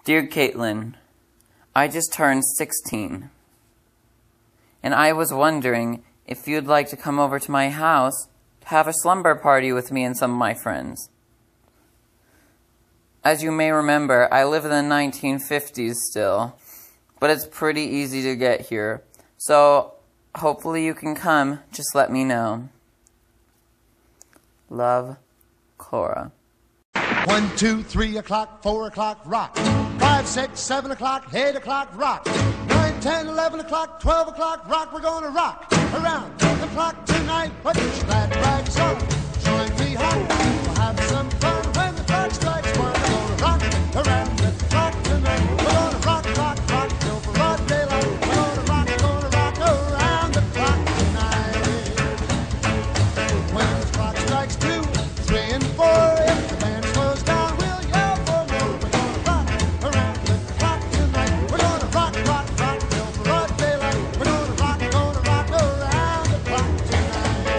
Dear Caitlin, I just turned 16, and I was wondering if you'd like to come over to my house to have a slumber party with me and some of my friends. As you may remember, I live in the 1950s still, but it's pretty easy to get here, so hopefully you can come. Just let me know. Love, Cora. 1, 2, 3 o'clock, 4 o'clock, rock. 5, 6, 7 o'clock, 8 o'clock, rock. 9, 10, 11 o'clock, 12 o'clock, rock. We're gonna rock around the clock tonight. Put your glad rags on, join me home. We'll have some fun when the clock strikes 1. We're gonna rock around the clock tonight. We're gonna rock, rock, rock till broad daylight. We're gonna rock around the clock tonight. When the clock strikes 2, 3, and 4, if the band slows down, we'll yell for more. We're gonna rock around the clock tonight. We're gonna rock, rock, rock till broad daylight. We're gonna rock around the clock tonight.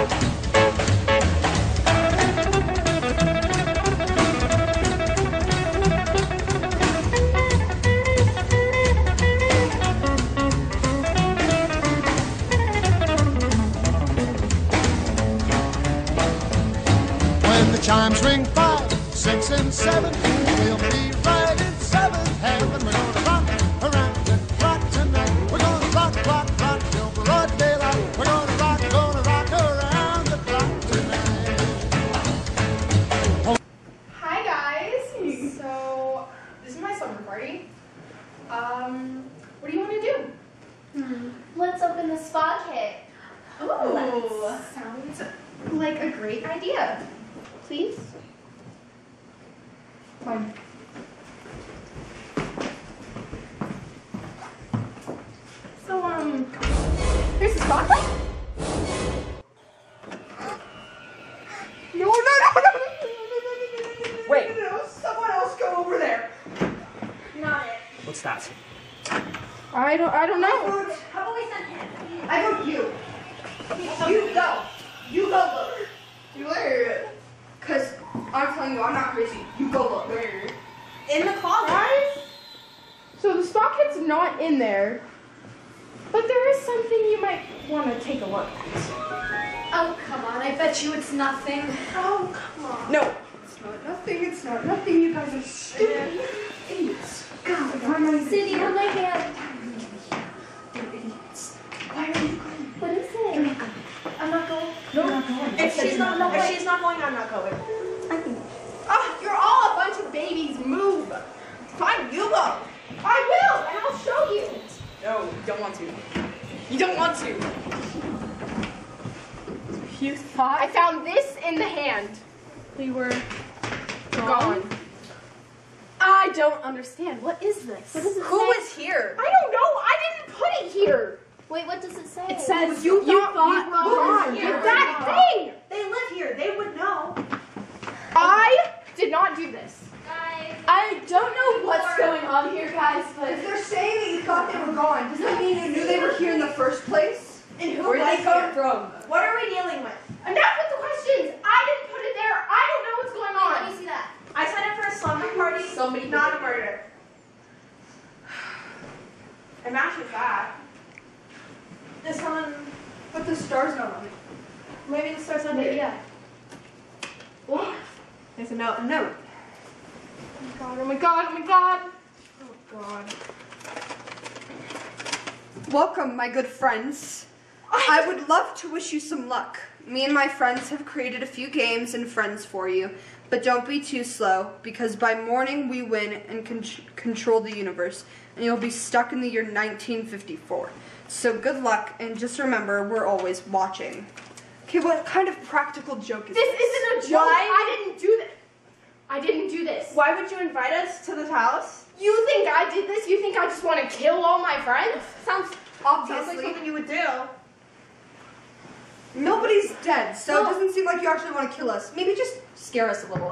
When the chimes ring 5, 6, and 7, we'll be right in 7th heaven. We're gonna rock around the clock tonight. We're gonna rock, rock, rock till broad daylight. We're gonna rock around the clock tonight. Hi guys! So, this is my summer party. What do you want to do? Let's open the spa kit. Ooh, sounds like a great idea. Please? Fine. So, here's the spa kit. No. Wait. No, someone else go over there. Not it. What's that? I don't know. How about we send him? I vote you. You go. You go look. You later. Cause I'm telling you, I'm not crazy. You go look. In the closet. Right? So the spa kit's not in there, but there is something you might want to take a look at. Oh, come on. I bet you it's nothing. Oh, come on. No. It's not nothing. It's not nothing. You guys are stupid idiots. God, why am I Sitting on my hand. Why are you going? What is it? I'm not going. No, you're not going. If she's not going, I'm not going. Oh, you're all a bunch of babies. Move. Fine, you go. I will, and I'll show you. No, you don't want to. You don't want to. You thought I found this in the hand. we were Gone. I don't understand. What is this? What does it Who say? was here? I don't know. I didn't put it here. Wait, what does it say? It says You thought you we were were gone. here. With that thing. They live here. They would know. I did not do this. Guys. I don't know what's going on here, guys, but If they're saying that you thought they were gone, does that mean you knew they were here in the first place? And who where was did they come here? from? What are we dealing with? Enough with the questions. I didn't put it there. I don't know what's going Let me on. see that. I signed up for a slumber party, Somebody not a did. murder. It matches that. This one, but the star's not on it. Maybe the star's on it. Yeah. What? There's a note. A note. Oh my god. Oh my god. Oh God. Welcome, my good friends. I would love to wish you some luck. Me and my friends have created a few games and friends for you, but don't be too slow, because by morning we win and control the universe, and you'll be stuck in the year 1954. So good luck, and just remember, we're always watching. Okay, what kind of practical joke is This isn't a joke. I didn't do this. I didn't do this. Why would you invite us to this house? You think I did this? You think I just want to kill all my friends? Sounds Obviously. like something you would do. Nobody's dead, so it doesn't seem like you actually want to kill us. Maybe just scare us a little.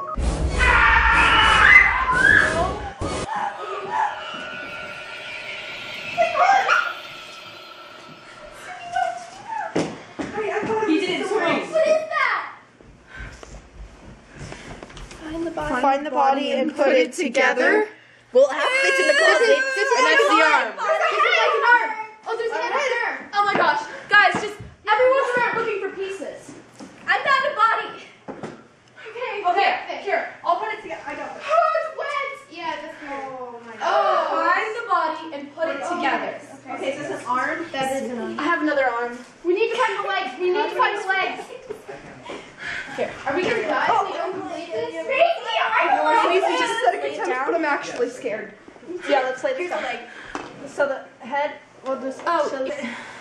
He didn't scream. What is that? Find the body and put it together. Well, half of it's in the closet, and that's the arm. This is like an arm. Oh, there's a head right there. Oh my gosh. Guys, just everyone start looking for pieces. I found a body. Okay. Here, I'll put it together. I got it. Oh, it's wet. Yeah, that's Oh my Oh, find the body and put it together. Okay, is this an arm? That is an arm. I have another arm. We need to find the legs. We need to find the legs. Here. Are we gonna die if we don't complete this? Baby, I We just set a good time, but I'm actually scared. Yeah, let's lay this down. So the head, we'll just show this.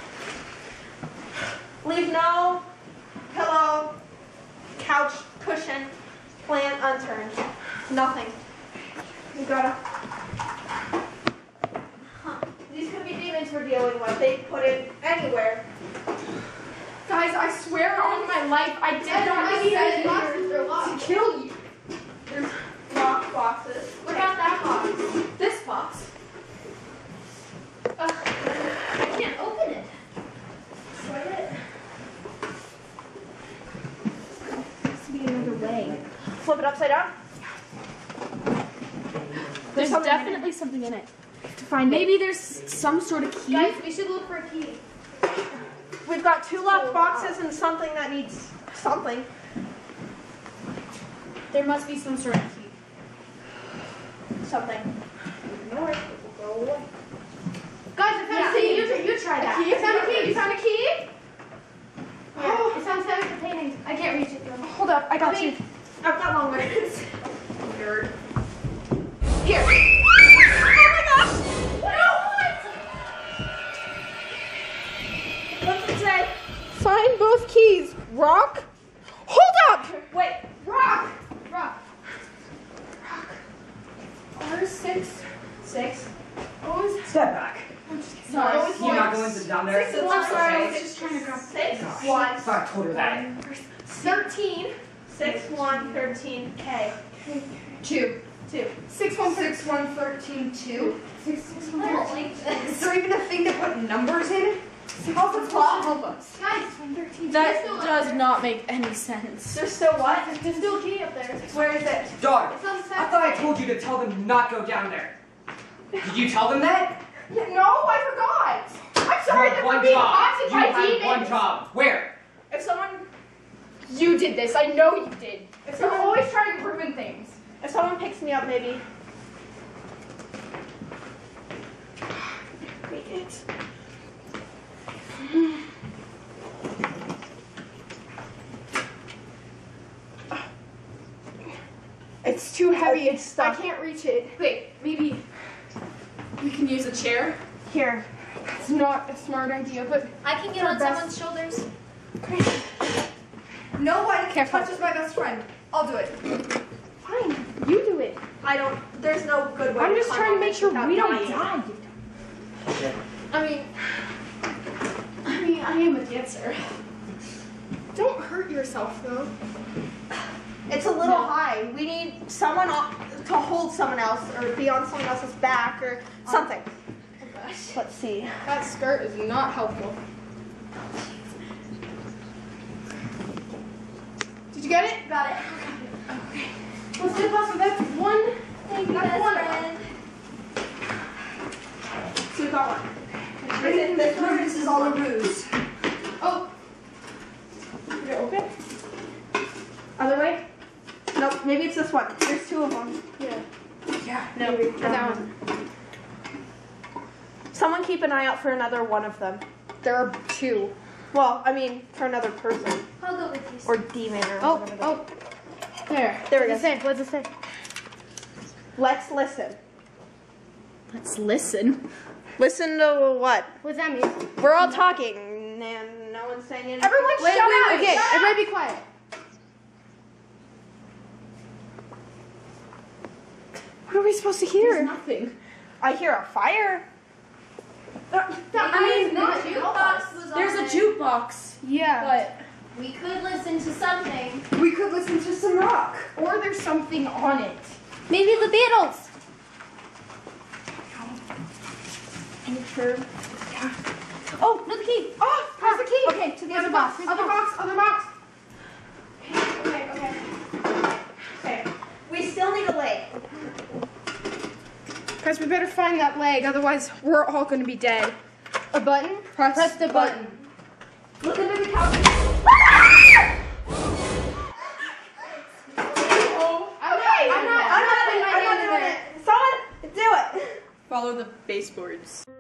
Leave no pillow, couch, cushion, plant unturned. Nothing. You gotta. These could be demons we're dealing with. They put it anywhere. Guys, I swear on my life, I did not mean to kill you. There's lock boxes. What about that box? This box. I can't open it. Slide it. Has to be another way. Flip it upside down. There's definitely something in it. To find maybe there's some sort of key. Guys, we should look for a key. We've got 2 locked boxes and something that needs something. There must be some sort of key. Something. Ignore it. Go away. Guys, I found a key. You try that. key? I found a key. You found a key? Yeah, it sounds heavy for paintings. I can't reach it though. Hold up, I got you. I've got long legs. Nerd. Here. What's it say? Find both keys. Rock? Hold up! Wait. Rock! Rock. R6. 6. Step back. Sorry. You're not going to down there. 6 1. Sorry, I was just trying to grab 6 Gosh. 1. Thought I told her that. 13. 6 1 13 K. 2. 2. 6 1 6 1 13 2. 6 6 I don't like this. Is there even a thing to put numbers in? Help us, Bob. Help us. Guys, That does not make any sense. There's still what? there's still a key up there. Where is it? Daughter, It's on the I side. thought I told you to tell them to not go down there. Did you tell them that? No, I forgot. I'm sorry You that had we're one being job. haunted You by had demons. one job. Where? If someone You did this. I know you did. If You're someone always trying to ruin things. picks me up, maybe. Make it. It's too heavy. It's stuck. I can't reach it. Wait, maybe we can use a chair? Here. It's not a smart idea, but I can get on someone's shoulders. No one Careful. touches my best friend. I'll do it. fine. You do it. I don't. There's no good way. I'm just climb trying to up make it sure without we don't dying. die. I mean, I am a dancer. Don't hurt yourself, though. It's a little high. We need someone to hold someone else or be on someone else's back or something. Oh gosh. Let's see. That skirt is not helpful. Did you get it? Got it. Okay. Let's do pasta. That's one. Thank you, That's best one. friend. So we got one. This is all a ruse. Oh. Is it open? Other way? Nope. Maybe it's this one. There's 2 of them. Yeah. Yeah. No. That one. Someone keep an eye out for another one of them. There are 2. Well, I mean, for another person I'll go with you. or demon or Oh, whatever. oh. There. There we What's go. it say? What's it say? Let's listen. Let's listen. Listen to what? What does that mean? We're all talking and no one's saying anything. Everyone wait, shut wait, up! wait, Okay, shut up! everybody be quiet. What are we supposed to There's hear? nothing. I hear a fire. I mean, not jukebox was on There's a it. jukebox. Yeah. But We could listen to something. We could listen to some rock. or there's something on it. Maybe the Beatles. Are you sure? Oh, look the key. Oh, there's the key. Okay, to the Other other box. box. Other box. Other box. Okay. Okay. Okay. We still need a leg. Guys, we better find that leg, otherwise we're all gonna be dead. A button? Press the button. Look under the couch. I'm not doing it. Someone do it. Follow the baseboards.